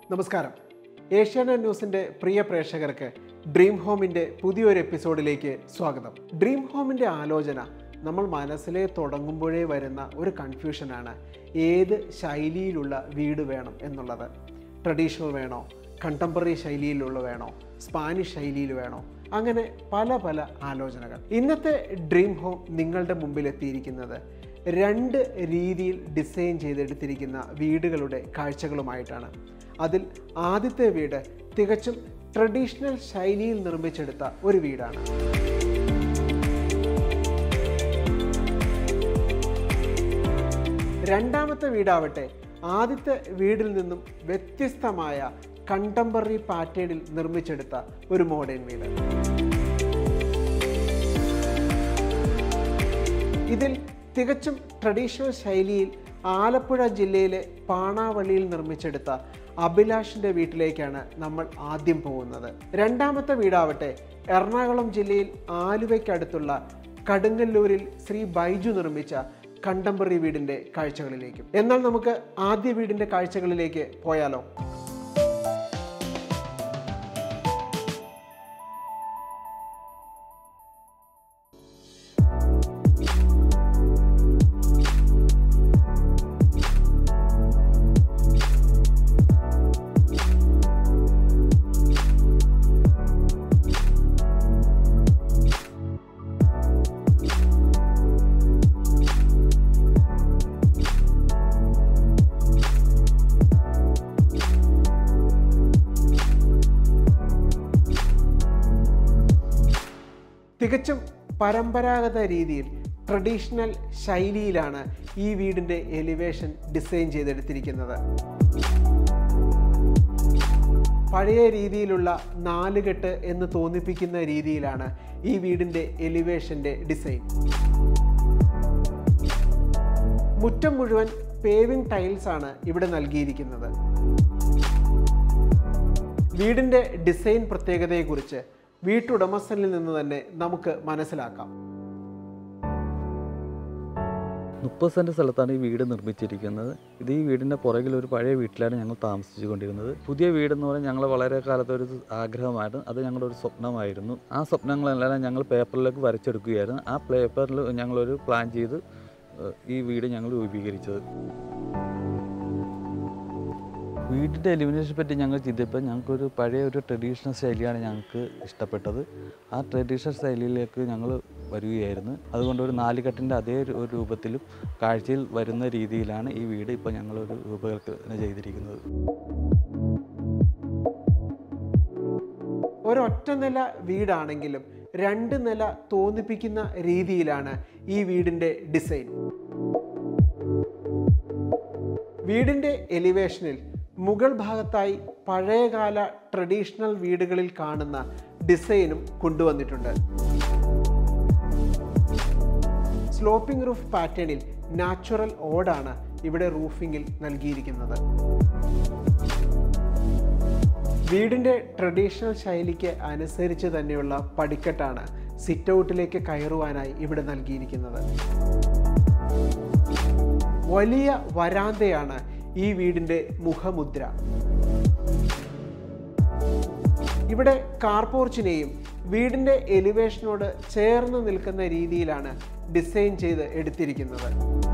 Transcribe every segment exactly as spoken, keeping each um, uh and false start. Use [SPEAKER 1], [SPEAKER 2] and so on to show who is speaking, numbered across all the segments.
[SPEAKER 1] നമസ്കാരം. ഏഷ്യാനെറ്റ് ന്യൂസിന്റെ പ്രിയ പ്രേക്ഷകർക്ക് ഡ്രീം ഹോമിന്റെ പുതിയൊരു എപ്പിസോഡിലേക്ക് സ്വാഗതം. ഡ്രീം ഹോമിന്റെ ആലോചന നമ്മൾ മനസ്സിലെ തുടങ്ങുമ്പോഴേ വരുന്ന ഒരു കൺഫ്യൂഷനാണ്. ഏത് ശൈലിയിലുള്ള വീട് വേണം എന്നുള്ളത്. ട്രഡീഷണൽ വേണോ, കണ്ടംപററി ശൈലിയിലുള്ള വേണോ, സ്പാനിഷ് ശൈലിയിൽ വേണോ, അങ്ങനെ പല പല ആലോചനകൾ. ഇന്നത്തെ ഡ്രീം ഹോം നിങ്ങളുടെ മുമ്പിൽ എത്തിയിരിക്കുന്നത് രണ്ട് രീതിയിൽ ഡിസൈൻ ചെയ്തെടുത്തിരിക്കുന്ന വീടുകളുടെ കാഴ്ചകളുമായിട്ടാണ്. അതിൽ ആദ്യത്തെ വീട് തികച്ചും ട്രഡീഷണൽ ശൈലിയിൽ നിർമ്മിച്ചെടുത്ത ഒരു വീടാണ്. രണ്ടാമത്തെ വീടാവട്ടെ ആദ്യത്തെ വീടിൽ നിന്നും വ്യത്യസ്തമായ കണ്ടംപററി പാറ്റേണിൽ നിർമ്മിച്ചെടുത്ത ഒരു മോഡേൺ വീട്. ഇതിൽ തികച്ചും ട്രഡീഷണൽ ശൈലിയിൽ ആലപ്പുഴ ജില്ലയിലെ പാണാവള്ളിയിൽ നിർമ്മിച്ചെടുത്ത അഭിലാഷിൻ്റെ വീട്ടിലേക്കാണ് നമ്മൾ ആദ്യം പോകുന്നത്. രണ്ടാമത്തെ വീടാവട്ടെ എറണാകുളം ജില്ലയിൽ ആലുവയ്ക്കടുത്തുള്ള കടുങ്ങല്ലൂരിൽ ശ്രീ ബൈജു നിർമ്മിച്ച കണ്ടംപററി വീടിൻ്റെ കാഴ്ചകളിലേക്കും. എന്നാൽ നമുക്ക് ആദ്യ വീടിൻ്റെ കാഴ്ചകളിലേക്ക് പോയാലോ? തികച്ചും പരമ്പരാഗത രീതിയിൽ ട്രഡീഷണൽ ശൈലിയിലാണ് ഈ വീടിൻ്റെ എലിവേഷൻ ഡിസൈൻ ചെയ്തെടുത്തിരിക്കുന്നത്. പഴയ രീതിയിലുള്ള നാലുകെട്ട് എന്ന് തോന്നിപ്പിക്കുന്ന രീതിയിലാണ് ഈ വീടിൻ്റെ എലിവേഷൻ്റെ ഡിസൈൻ. മുറ്റം മുഴുവൻ പേവിംഗ് ടൈൽസ് ആണ് ഇവിടെ നൽകിയിരിക്കുന്നത്. വീടിൻ്റെ ഡിസൈൻ പ്രത്യേകതയെക്കുറിച്ച് വീട്ടുടമസ്ഥനിൽ നിന്ന് തന്നെ നമുക്ക് മനസ്സിലാക്കാം.
[SPEAKER 2] മുപ്പത് സെൻറ്റ് സ്ഥലത്താണ് ഈ വീട് നിർമ്മിച്ചിരിക്കുന്നത്. ഇത് ഈ വീടിൻ്റെ പുറകിൽ ഒരു പഴയ വീട്ടിലാണ് ഞങ്ങൾ താമസിച്ചു കൊണ്ടിരുന്നത്. പുതിയ വീടെന്ന് പറഞ്ഞാൽ ഞങ്ങൾ വളരെ കാലത്തെ ഒരു ആഗ്രഹമായിരുന്നു. അത് ഞങ്ങളുടെ ഒരു സ്വപ്നമായിരുന്നു. ആ സ്വപ്നങ്ങളെല്ലാം ഞങ്ങൾ പേപ്പറിലേക്ക് വരച്ചെടുക്കുകയായിരുന്നു. ആ പേപ്പറിൽ ഞങ്ങളൊരു പ്ലാൻ ചെയ്ത് ഈ വീട് ഞങ്ങൾ രൂപീകരിച്ചത്. വീടിൻ്റെ എലിമിനേഷനെ പറ്റി ഞങ്ങൾ ചിന്തിച്ചപ്പോൾ ഞങ്ങൾക്കൊരു പഴയ ഒരു ട്രഡീഷണൽ ശൈലിയാണ് ഞങ്ങൾക്ക് ഇഷ്ടപ്പെട്ടത്. ആ ട്രഡീഷണൽ ശൈലിയിലേക്ക് ഞങ്ങൾ വരികയായിരുന്നു. അതുകൊണ്ട് ഒരു നാലുകെട്ടിൻ്റെ അതേ ഒരു രൂപത്തിലും കാഴ്ചയിൽ വരുന്ന രീതിയിലാണ് ഈ വീട് ഇപ്പോൾ ഞങ്ങളൊരു രൂപകൽപ്പന ചെയ്തിരിക്കുന്നത്.
[SPEAKER 1] ഒരൊറ്റ നില വീടാണെങ്കിലും രണ്ട് നില തോന്നിപ്പിക്കുന്ന രീതിയിലാണ് ഈ വീടിൻ്റെ ഡിസൈൻ. വീടിൻ്റെ എലിവേഷനിൽ മുകൾ ഭാഗത്തായി പഴയകാല ട്രഡീഷണൽ വീടുകളിൽ കാണുന്ന ഡിസൈനും കൊണ്ടുവന്നിട്ടുണ്ട്. സ്ലോപ്പിംഗ് റൂഫ് പാറ്റേണിൽ നാച്ചുറൽ ഓടാണ് ഇവിടെ റൂഫിങ്ങിൽ നൽകിയിരിക്കുന്നത്. വീടിൻ്റെ ട്രഡീഷണൽ ശൈലിക്ക് അനുസരിച്ച് തന്നെയുള്ള പടിക്കെട്ടാണ് സിറ്റ് ഔട്ടിലേക്ക് കയറുവാനായി ഇവിടെ നൽകിയിരിക്കുന്നത്. വലിയ വരാന്തയാണ് ഈ വീടിൻ്റെ മുഖമുദ്ര. ഇവിടെ കാർപോർച്ചിനെയും വീടിൻ്റെ എലിവേഷനോട് ചേർന്ന് നിൽക്കുന്ന രീതിയിലാണ് ഡിസൈൻ ചെയ്ത് എടുത്തിരിക്കുന്നത്.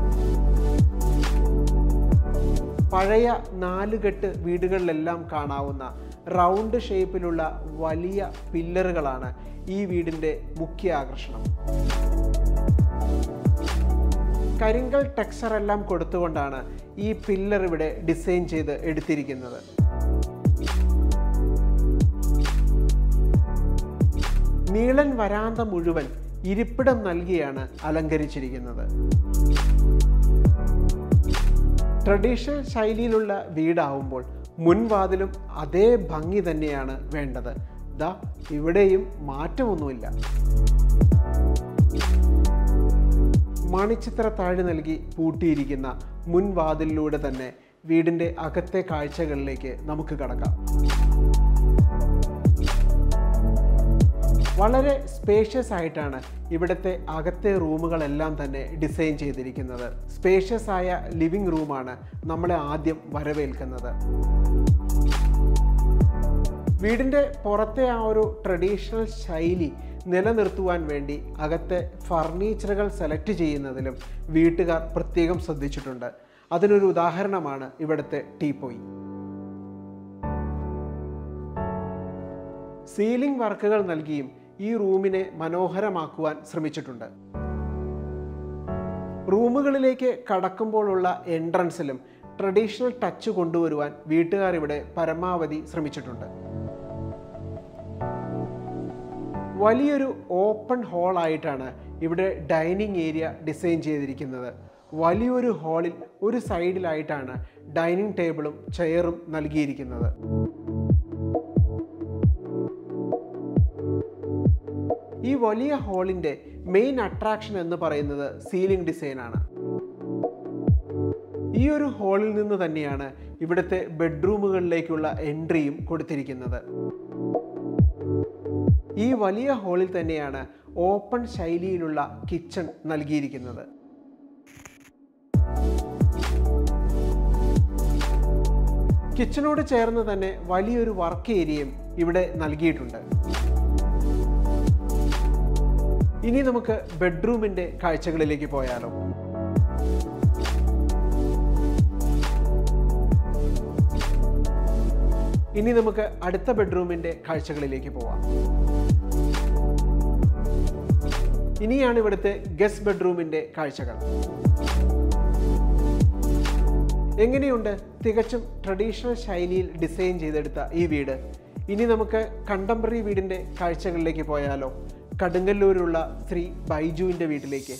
[SPEAKER 1] പഴയ നാലുകെട്ട് വീടുകളിലെല്ലാം കാണാവുന്ന റൗണ്ട് ഷേപ്പിലുള്ള വലിയ പില്ലറുകളാണ് ഈ വീടിൻ്റെ മുഖ്യ ആകർഷണം. കരിങ്കൽ ടെക്സ്ചർ എല്ലാം കൊടുത്തുകൊണ്ടാണ് ഈ പില്ലർ ഇവിടെ ഡിസൈൻ ചെയ്ത് എടുത്തിരിക്കുന്നത്. നീളൻ വരാന്ത മുഴുവൻ ഇരിപ്പിടം നൽകിയാണ് അലങ്കരിച്ചിരിക്കുന്നത്. ട്രഡീഷണൽ ശൈലിയിലുള്ള വീടാവുമ്പോൾ മുൻവാതിലും അതേ ഭംഗി തന്നെയാണ് വേണ്ടത്. ദാ ഇവിടെയും മാറ്റമൊന്നുമില്ല. മണിച്ചിത്ര താഴ് നൽകി പൂട്ടിയിരിക്കുന്ന മുൻവാതിലിലൂടെ തന്നെ വീടിൻ്റെ അകത്തെ കാഴ്ചകളിലേക്ക് നമുക്ക് കടക്കാം. വളരെ സ്പേഷ്യസ് ആയിട്ടാണ് ഇവിടുത്തെ അകത്തെ റൂമുകളെല്ലാം തന്നെ ഡിസൈൻ ചെയ്തിരിക്കുന്നത്. സ്പേഷ്യസ് ആയ ലിവിംഗ് റൂമാണ് നമ്മളെ ആദ്യം വരവേൽക്കുന്നത്. വീടിൻ്റെ പുറത്തെ ആ ഒരു ട്രഡീഷണൽ ശൈലി നിലനിർത്തുവാൻ വേണ്ടി അകത്തെ ഫർണിച്ചറുകൾ സെലക്ട് ചെയ്യുന്നതിലും വീട്ടുകാർ പ്രത്യേകം ശ്രദ്ധിച്ചിട്ടുണ്ട്. അതിനൊരു ഉദാഹരണമാണ് ഇവിടുത്തെ ടീപ്പോയി. സീലിംഗ് വർക്കുകൾ നൽകിയും ഈ റൂമിനെ മനോഹരമാക്കുവാൻ ശ്രമിച്ചിട്ടുണ്ട്. റൂമുകളിലേക്ക് കടക്കുമ്പോഴുള്ള എൻട്രൻസിലും ട്രഡീഷണൽ ടച്ച് കൊണ്ടുവരുവാൻ വീട്ടുകാർ ഇവിടെ പരമാവധി ശ്രമിച്ചിട്ടുണ്ട്. വലിയൊരു ഓപ്പൺ ഹാളായിട്ടാണ് ഇവിടെ ഡൈനിങ് ഏരിയ ഡിസൈൻ ചെയ്തിരിക്കുന്നത്. വലിയൊരു ഹാളിൽ ഒരു സൈഡിലായിട്ടാണ് ഡൈനിങ് ടേബിളും ചെയറും നൽകിയിരിക്കുന്നത്. ഈ വലിയ ഹാളിൻ്റെ മെയിൻ അട്രാക്ഷൻ എന്ന് പറയുന്നത് സീലിംഗ് ഡിസൈനാണ്. ഈ ഒരു ഹാളിൽ നിന്ന് തന്നെയാണ് ഇവിടുത്തെ ബെഡ്റൂമുകളിലേക്കുള്ള എൻട്രിയും കൊടുത്തിരിക്കുന്നത്. ഈ വലിയ ഹാളിൽ തന്നെയാണ് ഓപ്പൺ ശൈലിയിലുള്ള കിച്ചൺ നൽകിയിരിക്കുന്നത്. കിച്ചണോട് ചേർന്ന് തന്നെ വലിയൊരു വർക്ക് ഏരിയയും ഇവിടെ നൽകിയിട്ടുണ്ട്. ഇനി നമുക്ക് ബെഡ്റൂമിൻ്റെ കാഴ്ചകളിലേക്ക് പോയാലോ. ഇനി നമുക്ക് അടുത്ത ബെഡ്റൂമിൻ്റെ കാഴ്ചകളിലേക്ക് പോവാം. ഇനിയാണ് ഇവിടുത്തെ ഗസ്റ്റ് ബെഡ്റൂമിൻ്റെ കാഴ്ചകൾ. എങ്ങനെയുണ്ട് തികച്ചും ട്രഡീഷണൽ ശൈലിയിൽ ഡിസൈൻ ചെയ്തെടുത്ത ഈ വീട്? ഇനി നമുക്ക് കണ്ടംപററി വീടിൻ്റെ കാഴ്ചകളിലേക്ക് പോയാലോ. കടുങ്ങല്ലൂരുള്ള ശ്രീ ബൈജുവിൻ്റെ വീട്ടിലേക്ക്.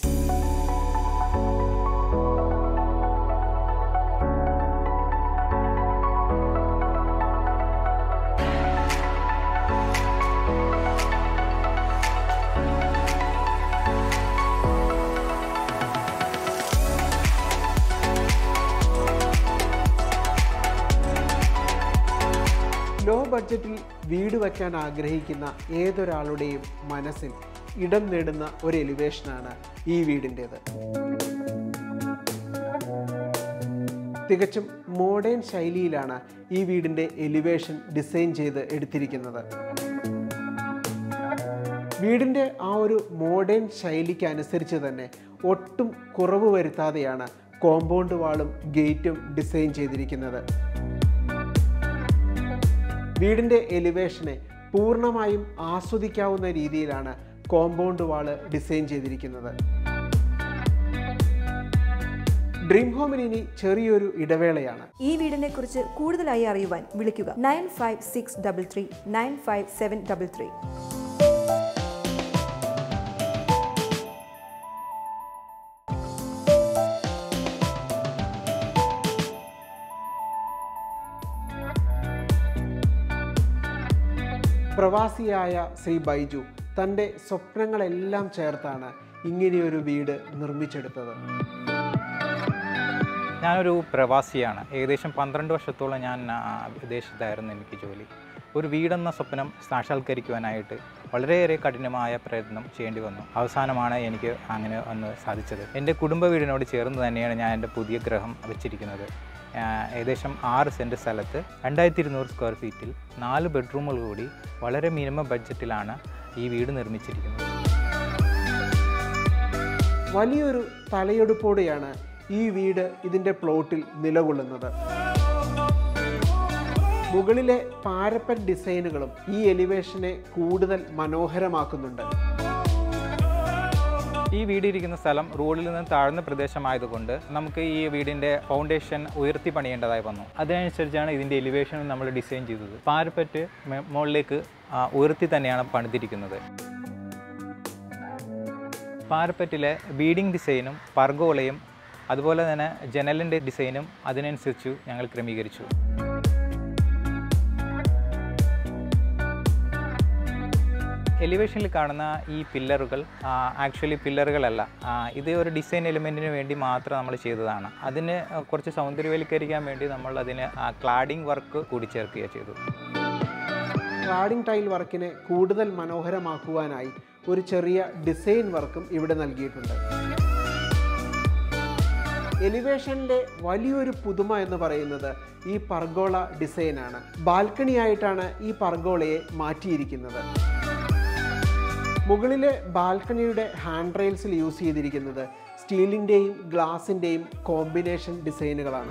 [SPEAKER 1] ലോ ബഡ്ജറ്റിൽ വീട് വയ്ക്കാൻ ആഗ്രഹിക്കുന്ന ഏതൊരാളുടെയും മനസ്സിൽ ഇടം നേടുന്ന ഒരു എലിവേഷനാണ് ഈ വീടിൻ്റേത്. തികച്ചും മോഡേൺ ശൈലിയിലാണ് ഈ വീടിൻ്റെ എലിവേഷൻ ഡിസൈൻ ചെയ്ത് എടുത്തിരിക്കുന്നത്. വീടിൻ്റെ ആ ഒരു മോഡേൺ ശൈലിക്ക് അനുസരിച്ച് തന്നെ ഒട്ടും കുറവ് വരുത്താതെയാണ് കോമ്പൗണ്ട് വാളും ഗേറ്റും ഡിസൈൻ ചെയ്തിരിക്കുന്നത്. വീടിൻ്റെ എലിവേഷനെ പൂർണ്ണമായും ആസ്വദിക്കാവുന്ന രീതിയിലാണ് കോമ്പൗണ്ട് വാള് ഡിസൈൻ ചെയ്തിരിക്കുന്നത്. ഡ്രീം ഹോമിന് ഇനി ചെറിയൊരു ഇടവേളയാണ്.
[SPEAKER 3] ഈ വീടിനെ കുറിച്ച് കൂടുതലായി അറിയുവാൻ വിളിക്കുക nine five six double three nine five seven double three.
[SPEAKER 1] പ്രവാസിയായ ശ്രീ ബൈജു തൻ്റെ സ്വപ്നങ്ങളെല്ലാം ചേർത്താണ് ഇങ്ങനെയൊരു വീട് നിർമ്മിച്ചെടുത്തത്.
[SPEAKER 4] ഞാനൊരു പ്രവാസിയാണ്. ഏകദേശം പന്ത്രണ്ട് വർഷത്തോളം ഞാൻ വിദേശത്തായിരുന്നു എനിക്ക് ജോലി. ഒരു വീടെന്ന സ്വപ്നം സാക്ഷാത്കരിക്കുവാനായിട്ട് വളരെയേറെ കഠിനമായ പ്രയത്നം ചെയ്യേണ്ടി വന്നു. അവസാനമാണ് എനിക്ക് അങ്ങനെ ഒന്ന് സാധിച്ചത്. എൻ്റെ കുടുംബ വീടിനോട് ചേർന്ന് തന്നെയാണ് ഞാൻ എൻ്റെ പുതിയ ഗൃഹം വെച്ചിരിക്കുന്നത്. ഏകദേശം ആറ് സെൻറ്റ് സ്ഥലത്ത് രണ്ടായിരത്തി ഇരുന്നൂറ് സ്ക്വയർ ഫീറ്റിൽ നാല് ബെഡ്റൂമുകൾ കൂടി വളരെ മിനിമം ബഡ്ജറ്റിലാണ് ഈ വീട് നിർമ്മിച്ചിരിക്കുന്നത്.
[SPEAKER 1] വലിയൊരു തലയെടുപ്പോടെയാണ് ഈ വീട് ഇതിൻ്റെ പ്ലോട്ടിൽ നിലകൊള്ളുന്നത്. മുകളിലെ പാരപ്പറ്റ് ഡിസൈനുകളും ഈ എലിവേഷനെ കൂടുതൽ മനോഹരമാക്കുന്നുണ്ട്.
[SPEAKER 4] ഈ വീടിരിക്കുന്ന സ്ഥലം റോഡിൽ നിന്ന് താഴ്ന്ന പ്രദേശമായതുകൊണ്ട് നമുക്ക് ഈ വീടിൻ്റെ ഫൗണ്ടേഷൻ ഉയർത്തി പണിയേണ്ടതായി വന്നു. അതിനനുസരിച്ചാണ് ഇതിൻ്റെ എലിവേഷൻ നമ്മൾ ഡിസൈൻ ചെയ്തത്. പാരപ്പറ്റ് മുകളിലേക്ക് ഉയർത്തി തന്നെയാണ് പണിതിരിക്കുന്നത്. പാരപ്പറ്റിലെ ബീഡിംഗ് ഡിസൈനും പർഗോളയും അതുപോലെ തന്നെ ജനലിൻ്റെ ഡിസൈനും അതിനനുസരിച്ച് ഞങ്ങൾ ക്രമീകരിച്ചു. എലിവേഷനിൽ കാണുന്ന ഈ പില്ലറുകൾ ആക്ച്വലി പില്ലറുകളല്ല, ഇത് ഒരു ഡിസൈൻ എലിമെൻറ്റിന് വേണ്ടി മാത്രം നമ്മൾ ചെയ്തതാണ്. അതിന് കുറച്ച് സൗന്ദര്യവൽക്കരിക്കാൻ വേണ്ടി നമ്മൾ അതിന് ക്ലാഡിംഗ് വർക്ക് കൂടി ചേർക്കുകയാണ് ചെയ്തത്.
[SPEAKER 1] ക്ലാഡിംഗ് ടൈൽ വർക്കിനെ കൂടുതൽ മനോഹരമാക്കുവാനായി ഒരു ചെറിയ ഡിസൈൻ വർക്കും ഇവിടെ നൽകിയിട്ടുണ്ട്. എലിവേഷനിലെ വലിയൊരു പുതുമ എന്ന് പറയുന്നത് ഈ പർഗോള ഡിസൈനാണ്. ബാൽക്കണി ആയിട്ടാണ് ഈ പർഗോളയെ മാറ്റിയിരിക്കുന്നത്. മുകളിലെ ബാൽക്കണിയുടെ ഹാൻഡ് റെയിൽസിൽ യൂസ് ചെയ്തിരിക്കുന്നത് സ്റ്റീലിൻ്റെയും ഗ്ലാസിൻ്റെയും കോമ്പിനേഷൻ ഡിസൈനുകളാണ്.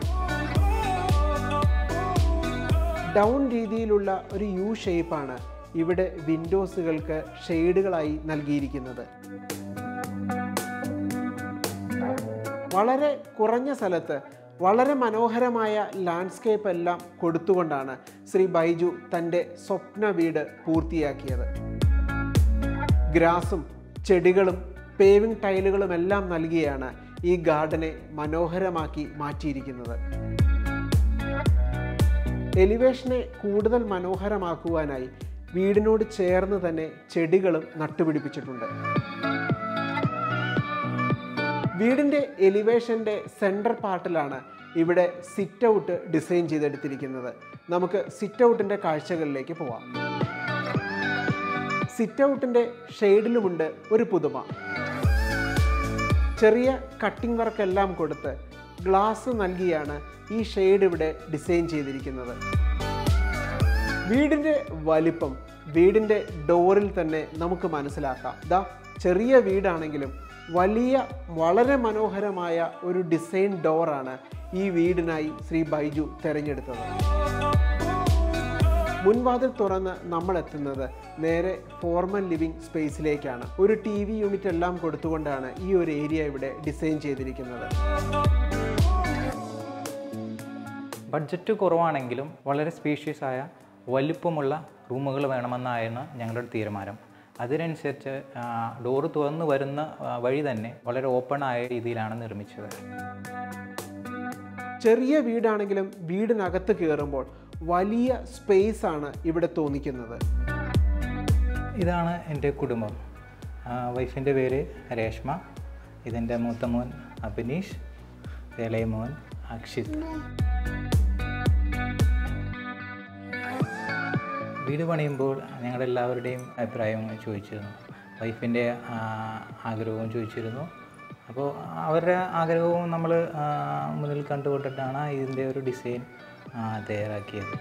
[SPEAKER 1] ഡൗൺ രീതിയിലുള്ള ഒരു യു ഷേപ്പാണ് ഇവിടെ വിൻഡോസുകൾക്ക് ഷെയ്ഡുകളായി നൽകിയിരിക്കുന്നത്. വളരെ കുറഞ്ഞ സ്ഥലത്ത് വളരെ മനോഹരമായ ലാൻഡ്സ്കേപ്പ് എല്ലാം കൊടുത്തുകൊണ്ടാണ് ശ്രീ ബൈജു തൻ്റെ സ്വപ്ന വീട് പൂർത്തിയാക്കിയത്. ഗ്രാസും ചെടികളും പേവിംഗ് ടൈലുകളും എല്ലാം നൽകിയാണ് ഈ ഗാർഡനെ മനോഹരമാക്കി മാറ്റിയിരിക്കുന്നത്. എലിവേഷനെ കൂടുതൽ മനോഹരമാക്കുവാനായി വീടിനോട് ചേർന്ന് തന്നെ ചെടികളും നട്ടുപിടിപ്പിച്ചിട്ടുണ്ട്. വീടിൻ്റെ എലിവേഷൻ്റെ സെൻറ്റർ പാർട്ടിലാണ് ഇവിടെ സിറ്റ് ഔട്ട് ഡിസൈൻ ചെയ്തെടുത്തിരിക്കുന്നത്. നമുക്ക് സിറ്റ് ഔട്ടിൻ്റെ കാഴ്ചകളിലേക്ക് പോവാം. സിറ്റ് ഔട്ടിൻ്റെ ഷെയ്ഡിലുമുണ്ട് ഒരു പുതുമ. ചെറിയ കട്ടിംഗ് വർക്കെല്ലാം കൊടുത്ത് ഗ്ലാസ് നൽകിയാണ് ഈ ഷെയ്ഡ് ഇവിടെ ഡിസൈൻ ചെയ്തിരിക്കുന്നത്. വീടിൻ്റെ വലിപ്പം വീടിൻ്റെ ഡോറിൽ തന്നെ നമുക്ക് മനസ്സിലാക്കാം. ദാ ചെറിയ വീടാണെങ്കിലും വലിയ വളരെ മനോഹരമായ ഒരു ഡിസൈൻ ഡോറാണ് ഈ വീടിനായി ശ്രീ ബൈജു തിരഞ്ഞെടുത്തത്. മുൻവാതിൽ തുറന്ന് നമ്മൾ എത്തുന്നത് നേരെ ഫോർമൽ ലിവിംഗ് സ്പേസിലേക്കാണ്. ഒരു ടി വി യൂണിറ്റ് എല്ലാം കൊടുത്തുകൊണ്ടാണ് ഈ ഒരു ഏരിയ ഇവിടെ ഡിസൈൻ ചെയ്തിരിക്കുന്നത്.
[SPEAKER 4] ബഡ്ജറ്റ് കുറവാണെങ്കിലും വളരെ സ്പേഷ്യസ് ആയ വലിപ്പമുള്ള റൂമുകൾ വേണമെന്നായിരുന്നു ഞങ്ങളുടെ തീരുമാനം. അതിനനുസരിച്ച് ഡോറ് തുറന്നു വരുന്ന വഴി തന്നെ വളരെ ഓപ്പൺ ആയ രീതിയിലാണ് നിർമ്മിച്ചത്.
[SPEAKER 1] ചെറിയ വീടാണെങ്കിലും വീടിനകത്ത് കയറുമ്പോൾ വലിയ സ്പേസ് ആണ് ഇവിടെ തോന്നിക്കുന്നത്.
[SPEAKER 4] ഇതാണ് എൻ്റെ കുടുംബം. വൈഫിൻ്റെ പേര് രേഷ്മ, ഇതിൻ്റെ മൂത്ത മോൻ അഭിനീഷ്, ഇളയ മോൻ അക്ഷിത്. വീട് പണിയുമ്പോൾ ഞങ്ങളെല്ലാവരുടെയും അഭിപ്രായം ചോദിച്ചിരുന്നു, വൈഫിൻ്റെ ആഗ്രഹവും ചോദിച്ചിരുന്നു. അപ്പോൾ അവരുടെ ആഗ്രഹവും നമ്മൾ മുന്നിൽ കണ്ടുകൊണ്ടിട്ടാണ് ഇതിൻ്റെ ഒരു ഡിസൈൻ തയ്യാറാക്കിയത്.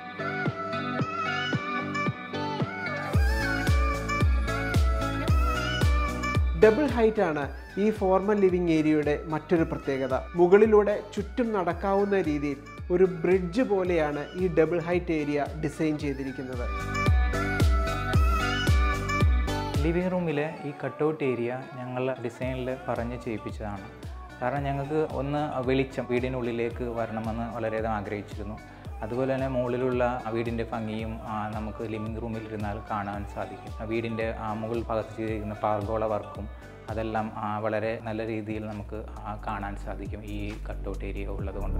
[SPEAKER 1] ഡബിൾ ഹൈറ്റ് ആണ് ഈ ഫോർമൽ ലിവിംഗ് ഏരിയയുടെ മറ്റൊരു പ്രത്യേകത. മുകളിലൂടെ ചുറ്റും നടക്കാവുന്ന രീതിയിൽ ഒരു ബ്രിഡ്ജ് പോലെയാണ് ഈ ഡബിൾ ഹൈറ്റ് ഏരിയ ഡിസൈൻ ചെയ്തിരിക്കുന്നത്.
[SPEAKER 4] ലിവിംഗ് റൂമിലെ ഈ കട്ടൗട്ട് ഏരിയ ഞങ്ങൾ ഡിസൈനിൽ പറഞ്ഞ് ചെയ്യിപ്പിച്ചതാണ്. കാരണം ഞങ്ങൾക്ക് ഒന്ന് വെളിച്ചം വീടിനുള്ളിലേക്ക് വരണമെന്ന് വളരെയധികം ആഗ്രഹിച്ചിരുന്നു. അതുപോലെ തന്നെ മുകളിലുള്ള വീടിൻ്റെ ഭംഗിയും നമുക്ക് ലിവിംഗ് റൂമിൽ ഇരുന്നാൽ കാണാൻ സാധിക്കും. വീടിൻ്റെ മുകൾ ഭാഗത്ത് ചെയ്തിരിക്കുന്ന പാർഗോള വർക്കും അതെല്ലാം വളരെ നല്ല രീതിയിൽ നമുക്ക് കാണാൻ സാധിക്കും ഈ കട്ടൗട്ട് ഏരിയ ഉള്ളതുകൊണ്ട്.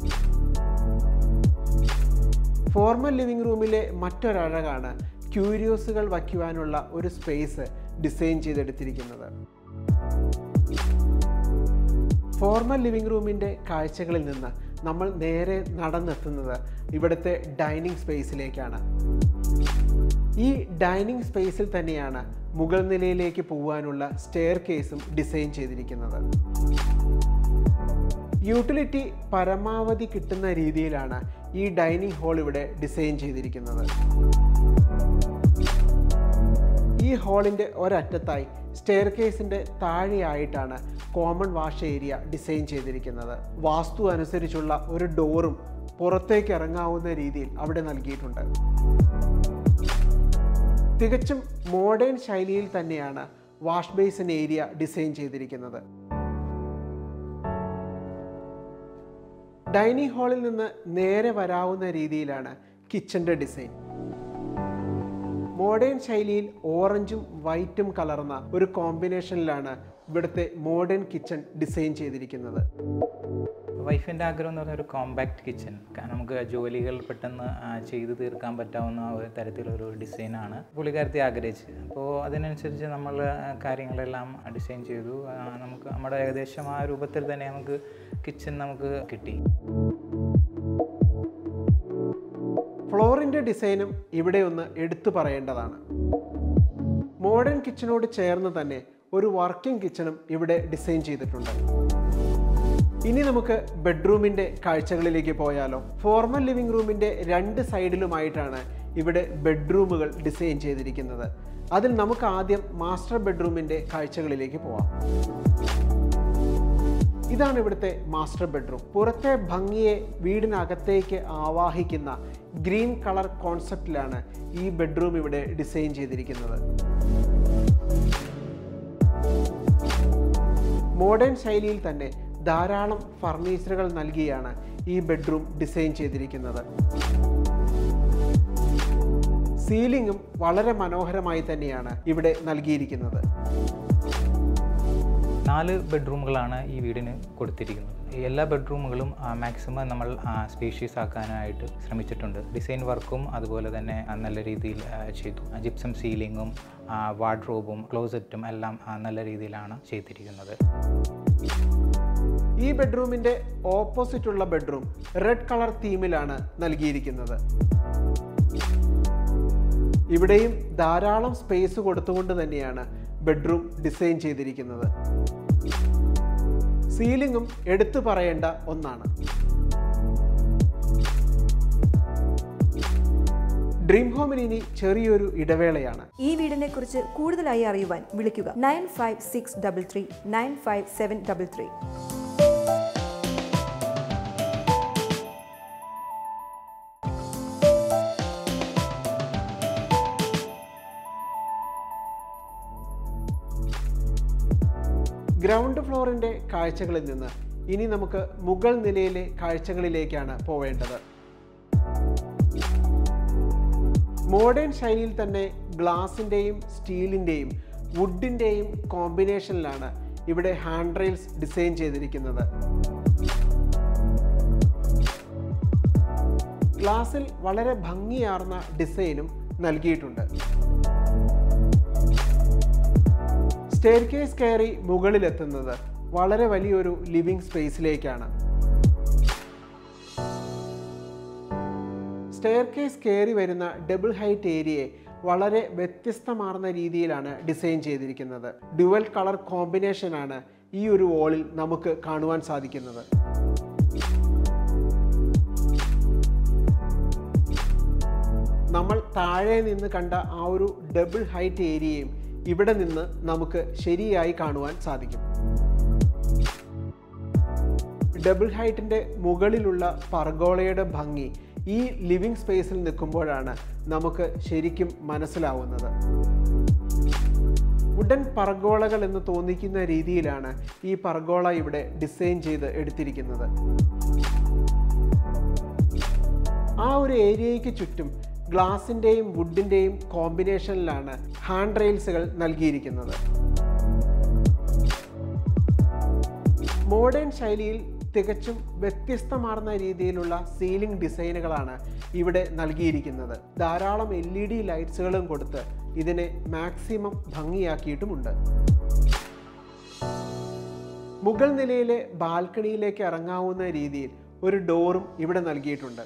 [SPEAKER 1] ഫോർമൽ ലിവിംഗ് റൂമിലെ മറ്റൊരഴകാണ് ക്യൂരിയോസുകൾ വയ്ക്കുവാനുള്ള ഒരു സ്പേസ് ഡിസൈൻ ചെയ്തെടുത്തിരിക്കുന്നത്. ഫോർമൽ ലിവിംഗ് റൂമിൻ്റെ കാഴ്ചകളിൽ നിന്ന് നമ്മൾ നേരെ നടന്നെത്തുന്നത് ഇവിടുത്തെ ഡൈനിങ് സ്പേസിലേക്കാണ്. ഈ ഡൈനിങ് സ്പേസിൽ തന്നെയാണ് മുകൾ നിലയിലേക്ക് പോകാനുള്ള സ്റ്റെയർ കേസും ഡിസൈൻ ചെയ്തിരിക്കുന്നത്. യൂട്ടിലിറ്റി പരമാവധി കിട്ടുന്ന രീതിയിലാണ് ഈ ഡൈനിങ് ഹാൾ ഇവിടെ ഡിസൈൻ ചെയ്തിരിക്കുന്നത്. ഈ ഹാളിൻ്റെ ഒരറ്റത്തായി സ്റ്റെയർ കേസിൻ്റെ താഴെയായിട്ടാണ് കോമൺ വാഷ് ഏരിയ ഡിസൈൻ ചെയ്തിരിക്കുന്നത്. വാസ്തു അനുസരിച്ചുള്ള ഒരു ഡോറും പുറത്തേക്ക് ഇറങ്ങാവുന്ന രീതിയിൽ അവിടെ നൽകിയിട്ടുണ്ട്. തികച്ചും മോഡേൺ ശൈലിയിൽ തന്നെയാണ് വാഷ് ബേസിൻ ഏരിയ ഡിസൈൻ ചെയ്തിരിക്കുന്നത്. ഡൈനിങ് ഹാളിൽ നിന്ന് നേരെ വരാവുന്ന രീതിയിലാണ് കിച്ചൻ്റെ ഡിസൈൻ. മോഡേൺ ശൈലിയിൽ ഓറഞ്ചും വൈറ്റും കലർന്ന ഒരു കോമ്പിനേഷനിലാണ് ഇവിടുത്തെ മോഡേൺ കിച്ചൺ ഡിസൈൻ ചെയ്തിരിക്കുന്നത്.
[SPEAKER 4] വൈഫിൻ്റെ ആഗ്രഹം എന്ന് പറഞ്ഞാൽ ഒരു കോമ്പാക്റ്റ് കിച്ചൺ, നമുക്ക് ജോലികൾ പെട്ടെന്ന് ചെയ്തു തീർക്കാൻ പറ്റാവുന്ന ഒരു തരത്തിലൊരു ഡിസൈനാണ് പുള്ളിക്കാരത്തി ആഗ്രഹിച്ചത്. അപ്പോൾ അതിനനുസരിച്ച് നമ്മൾ കാര്യങ്ങളെല്ലാം ഡിസൈൻ ചെയ്തു. നമുക്ക് നമ്മുടെ ഏകദേശം ആ രൂപത്തിൽ തന്നെ നമുക്ക് കിച്ചൺ നമുക്ക് കിട്ടി.
[SPEAKER 1] ഫ്ലോറിൻ്റെ ഡിസൈനും ഇവിടെ ഒന്ന് എടുത്തു പറയേണ്ടതാണ്. മോഡേൺ കിച്ചണോട് ചേർന്ന് തന്നെ ഒരു വർക്കിംഗ് കിച്ചണും ഇവിടെ ഡിസൈൻ ചെയ്തിട്ടുണ്ട്. ഇനി നമുക്ക് ബെഡ്റൂമിൻ്റെ കാഴ്ചകളിലേക്ക് പോയാലോ. ഫോർമൽ ലിവിംഗ് റൂമിൻ്റെ രണ്ട് സൈഡിലുമായിട്ടാണ് ഇവിടെ ബെഡ്റൂമുകൾ ഡിസൈൻ ചെയ്തിരിക്കുന്നത്. അതിൽ നമുക്ക് ആദ്യം മാസ്റ്റർ ബെഡ്റൂമിൻ്റെ കാഴ്ചകളിലേക്ക് പോവാം. ഇതാണ് ഇവിടുത്തെ മാസ്റ്റർ ബെഡ്റൂം. പുറത്തെ ഭംഗിയെ വീടിനകത്തേക്ക് ആവാഹിക്കുന്ന ഗ്രീൻ കളർ കോൺസെപ്റ്റിലാണ് ഈ ബെഡ്റൂം ഇവിടെ ഡിസൈൻ ചെയ്തിരിക്കുന്നത്. മോഡേൺ ശൈലിയിൽ തന്നെ ധാരാളം ഫർണിച്ചറുകൾ നൽകിയാണ് ഈ ബെഡ്റൂം ഡിസൈൻ ചെയ്തിരിക്കുന്നത്. സീലിംഗും വളരെ മനോഹരമായി തന്നെയാണ് ഇവിടെ നൽകിയിരിക്കുന്നത്.
[SPEAKER 4] നാല് ബെഡ്റൂമുകളാണ് ഈ വീടിന് കൊടുത്തിരിക്കുന്നത്. എല്ലാ ബെഡ്റൂമുകളും മാക്സിമം നമ്മൾ സ്പേഷ്യസ് ആക്കാനായിട്ട് ശ്രമിച്ചിട്ടുണ്ട്. ഡിസൈൻ വർക്കും അതുപോലെ തന്നെ നല്ല രീതിയിൽ ചെയ്തു. ജിപ്സം സീലിങ്ങും വാർഡ്രോബും ക്ലോസറ്റും എല്ലാം നല്ല രീതിയിലാണ് ചെയ്തിരിക്കുന്നത്.
[SPEAKER 1] ഈ ബെഡ്റൂമിൻ്റെ ഓപ്പോസിറ്റുള്ള ബെഡ്റൂം റെഡ് കളർ തീമിലാണ് നൽകിയിരിക്കുന്നത്. ഇവിടെയും ധാരാളം സ്പേസ് കൊടുത്തുകൊണ്ട് തന്നെയാണ് ബെഡ്റൂം ഡിസൈൻ ചെയ്തിരിക്കുന്നത്. സീലിംഗും എടുത്തു പറയേണ്ട ഒന്നാണ്. ഡ്രീം ഹോമിന് ഇനി ചെറിയൊരു ഇടവേളയാണ്.
[SPEAKER 3] ഈ വീടിനെ കുറിച്ച് കൂടുതലായി അറിയുവാൻ വിളിക്കുക nine five six double three nine five seven double three.
[SPEAKER 1] Ground ഫ്ലോറിൻ്റെ കാഴ്ചകളിൽ നിന്ന് ഇനി നമുക്ക് മുകൾ നിലയിലെ കാഴ്ചകളിലേക്കാണ് പോവേണ്ടത്. മോഡേൺ ശൈലിയിൽ തന്നെ ഗ്ലാസിൻ്റെയും സ്റ്റീലിൻ്റെയും വുഡിൻ്റെയും കോമ്പിനേഷനിലാണ് ഇവിടെ ഹാൻഡ് റെയിൽസ് ഡിസൈൻ ചെയ്തിരിക്കുന്നത്. ഗ്ലാസിൽ വളരെ ഭംഗിയാർന്ന ഡിസൈനും നൽകിയിട്ടുണ്ട്. സ്റ്റെയർകേസ് കയറി മുകളിലെത്തുന്നത് വളരെ വലിയൊരു ലിവിംഗ് സ്പേസിലേക്കാണ്. സ്റ്റെയർകേസ് കയറി വരുന്ന ഡബിൾ ഹൈറ്റ് ഏരിയയെ വളരെ വ്യത്യസ്തമാർന്ന രീതിയിലാണ് ഡിസൈൻ ചെയ്തിരിക്കുന്നത്. ഡ്യുവൽ കളർ കോമ്പിനേഷനാണ് ഈ ഒരു വാളിൽ നമുക്ക് കാണുവാൻ സാധിക്കുന്നത്. നമ്മൾ താഴെ നിന്ന് കണ്ട ആ ഒരു ഡബിൾ ഹൈറ്റ് ഏരിയയും ഇവിടെ നിന്ന് നമുക്ക് ശരിയായി കാണുവാൻ സാധിക്കും. ഡബിൾ ഹൈറ്റിൻ്റെ മുകളിലുള്ള പർഗോളയുടെ ഭംഗി ഈ ലിവിംഗ് സ്പേസിൽ നിൽക്കുമ്പോഴാണ് നമുക്ക് ശരിക്കും മനസ്സിലാവുന്നത്. വുഡൻ പർഗോളകൾ എന്ന് തോന്നിക്കുന്ന രീതിയിലാണ് ഈ പർഗോള ഇവിടെ ഡിസൈൻ ചെയ്ത് എടുത്തിരിക്കുന്നത്. ആ ഒരു ഏരിയയ്ക്ക് ചുറ്റും ഗ്ലാസിൻ്റെയും വുഡിൻ്റെയും കോമ്പിനേഷനിലാണ് ഹാൻഡ് റെയിൽസുകൾ നൽകിയിരിക്കുന്നത്. മോഡേൺ ശൈലിയിൽ തികച്ചും വ്യത്യസ്തമാർന്ന രീതിയിലുള്ള സീലിംഗ് ഡിസൈനുകളാണ് ഇവിടെ നൽകിയിരിക്കുന്നത്. ധാരാളം എൽ ഇ ഡി ലൈറ്റ്സുകളും കൊടുത്ത് ഇതിനെ മാക്സിമം ഭംഗിയാക്കിയിട്ടുമുണ്ട്. മുകൾ നിലയിലെ ബാൽക്കണിയിലേക്ക് ഇറങ്ങാവുന്ന രീതിയിൽ ഒരു ഡോറും ഇവിടെ നൽകിയിട്ടുണ്ട്.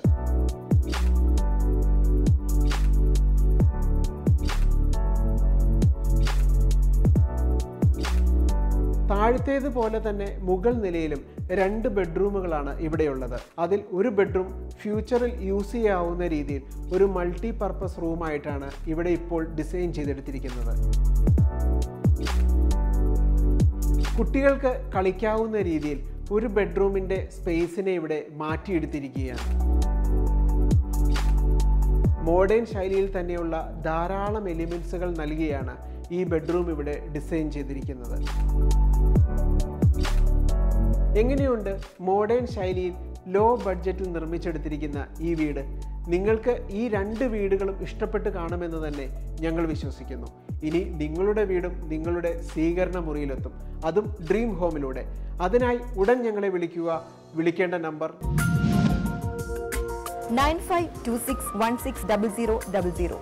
[SPEAKER 1] താഴത്തേതുപോലെ തന്നെ മുകൾ നിലയിലും രണ്ട് ബെഡ്റൂമുകളാണ് ഇവിടെയുള്ളത്. അതിൽ ഒരു ബെഡ്റൂം ഫ്യൂച്ചറിൽ യൂസ് ചെയ്യാവുന്ന രീതിയിൽ ഒരു മൾട്ടി പർപ്പസ് റൂമായിട്ടാണ് ഇവിടെ ഇപ്പോൾ ഡിസൈൻ ചെയ്തെടുത്തിരിക്കുന്നത്. കുട്ടികൾക്ക് കളിക്കാവുന്ന രീതിയിൽ ഒരു ബെഡ്റൂമിൻ്റെ സ്പേസിനെ ഇവിടെ മാറ്റിയെടുത്തിരിക്കുകയാണ്. മോഡേൺ ശൈലിയിൽ തന്നെയുള്ള ധാരാളം എലിമെൻസുകൾ നൽകിയാണ് ഈ ബെഡ്റൂം ഇവിടെ ഡിസൈൻ ചെയ്തിരിക്കുന്നത്. എങ്ങനെയുണ്ട് മോഡേൺ ശൈലിയിൽ ലോ ബഡ്ജറ്റിൽ നിർമ്മിച്ചെടുത്തിരിക്കുന്ന ഈ വീട്? നിങ്ങൾക്ക് ഈ രണ്ട് വീടുകളും ഇഷ്ടപ്പെട്ട് കാണുമെന്ന് തന്നെ ഞങ്ങൾ വിശ്വസിക്കുന്നു. ഇനി നിങ്ങളുടെ വീടും നിങ്ങളുടെ സ്വീകരണ മുറിയിലെത്തും, അതും ഡ്രീം ഹോമിലൂടെ. അതിനായി ഉടൻ ഞങ്ങളെ വിളിക്കുക. വിളിക്കേണ്ട number
[SPEAKER 3] nine five two six one six double zero double zero.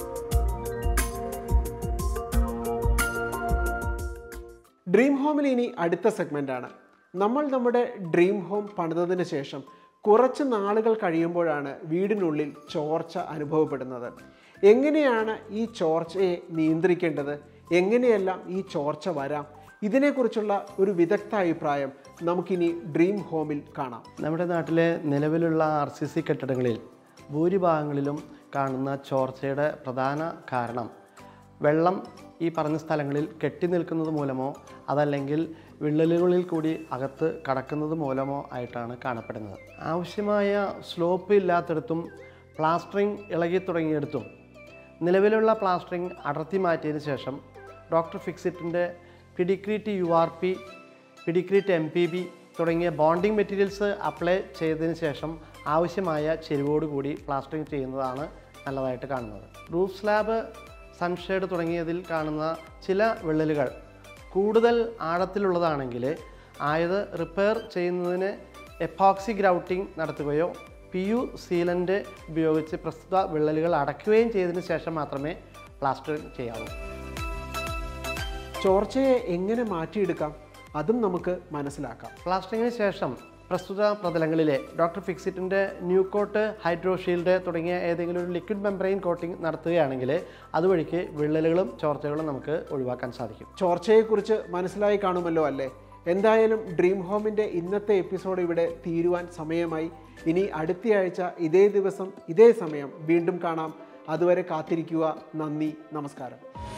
[SPEAKER 1] Dream ഹോമിൽ ഇനി അടുത്ത സെഗ്മെൻ്റാണ്. നമ്മൾ നമ്മുടെ ഡ്രീം ഹോം പണിതതിന് ശേഷം കുറച്ച് നാളുകൾ കഴിയുമ്പോഴാണ് വീടിനുള്ളിൽ ചോർച്ച അനുഭവപ്പെടുന്നത്. എങ്ങനെയാണ് ഈ ചോർച്ചയെ നിയന്ത്രിക്കേണ്ടത്? എങ്ങനെയെല്ലാം ഈ ചോർച്ച വരാം? ഇതിനെക്കുറിച്ചുള്ള ഒരു വിദഗ്ധ അഭിപ്രായം നമുക്കിനി ഡ്രീം ഹോമിൽ കാണാം.
[SPEAKER 5] നമ്മുടെ നാട്ടിലെ നിലവിലുള്ള ആർ സി സി കെട്ടിടങ്ങളിൽ ഭൂരിഭാഗങ്ങളിലും കാണുന്ന ചോർച്ചയുടെ പ്രധാന കാരണം വെള്ളം ഈ പറഞ്ഞ സ്ഥലങ്ങളിൽ കെട്ടി നിൽക്കുന്നത് മൂലമോ അതല്ലെങ്കിൽ വിള്ളലുകളിൽ കൂടി അകത്ത് കടക്കുന്നത് മൂലമോ ആയിട്ടാണ് കാണപ്പെടുന്നത്. ആവശ്യമായ സ്ലോപ്പ് ഇല്ലാത്തിടത്തും പ്ലാസ്റ്ററിംഗ് ഇളകി തുടങ്ങിയിടത്തും നിലവിലുള്ള പ്ലാസ്റ്ററിംഗ് അടർത്തി മാറ്റിയതിന് ശേഷം ഡോക്ടർ ഫിക്സിറ്റിൻ്റെ Pidicrete U R P, Pidicrete M P B തുടങ്ങിയ ബോണ്ടിങ് മെറ്റീരിയൽസ് അപ്ലൈ ചെയ്തതിന് ശേഷം ആവശ്യമായ ചെരിവോടുകൂടി പ്ലാസ്റ്ററിംഗ് ചെയ്യുന്നതാണ് നല്ലതായിട്ട് കാണുന്നത്. റൂഫ് സ്ലാബ്, സൺഷെയ്ഡ് തുടങ്ങിയതിൽ കാണുന്ന ചില വിള്ളലുകൾ കൂടുതൽ ആഴത്തിലുള്ളതാണെങ്കിൽ ആയത് റിപ്പയർ ചെയ്യുന്നതിന് എപ്പോക്സി ഗ്രൗട്ടിംഗ് നടത്തുകയോ പി യു സീലൻ്റ് ഉപയോഗിച്ച് പ്രസ്തുത വിള്ളലുകൾ അടയ്ക്കുകയും ചെയ്തതിന് ശേഷം മാത്രമേ പ്ലാസ്റ്ററിംഗ് ചെയ്യാവൂ.
[SPEAKER 1] ചോർച്ചയെ എങ്ങനെ മാറ്റിയെടുക്കാം അതും നമുക്ക് മനസ്സിലാക്കാം.
[SPEAKER 5] പ്ലാസ്റ്ററിങ്ങിന് ശേഷം പ്രസ്തുത പ്രതലങ്ങളിലെ ഡോക്ടർ ഫിക്സിറ്റിൻ്റെ ന്യൂ കോട്ട്, ഹൈഡ്രോഷീൽഡ് തുടങ്ങിയ ഏതെങ്കിലും ഒരു ലിക്വിഡ് മെംബ്രെയിൻ കോട്ടിംഗ് നടത്തുകയാണെങ്കിൽ അതുവഴിക്ക് വിള്ളലുകളും ചോർച്ചകളും നമുക്ക് ഒഴിവാക്കാൻ സാധിക്കും.
[SPEAKER 1] ചോർച്ചയെക്കുറിച്ച് മനസ്സിലായി കാണുമല്ലോ അല്ലേ? എന്തായാലും ഡ്രീം ഹോമിൻ്റെ ഇന്നത്തെ എപ്പിസോഡ് ഇവിടെ തീരുവാൻ സമയമായി. ഇനി അടുത്തയാഴ്ച ഇതേ ദിവസം ഇതേ സമയം വീണ്ടും കാണാം. അതുവരെ കാത്തിരിക്കുക. നന്ദി, നമസ്കാരം.